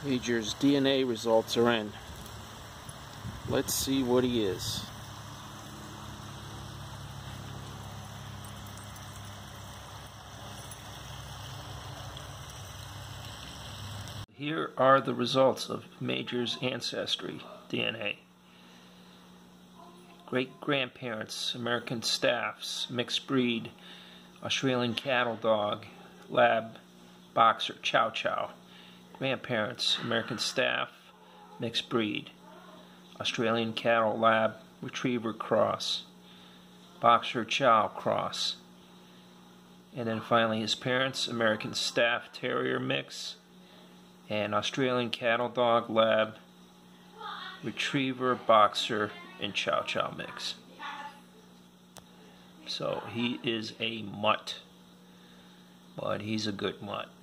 Major's DNA results are in. Let's see what he is. Here are the results of Major's ancestry DNA. Great-grandparents, American Staffs, mixed breed, Australian cattle dog, lab, boxer, Chow Chow. Grandparents, American Staff, mixed breed, Australian cattle lab, retriever cross, boxer Chow cross. And then finally his parents, American Staff Terrier mix, and Australian cattle dog lab, retriever, boxer, and Chow Chow mix. So he is a mutt, but he's a good mutt.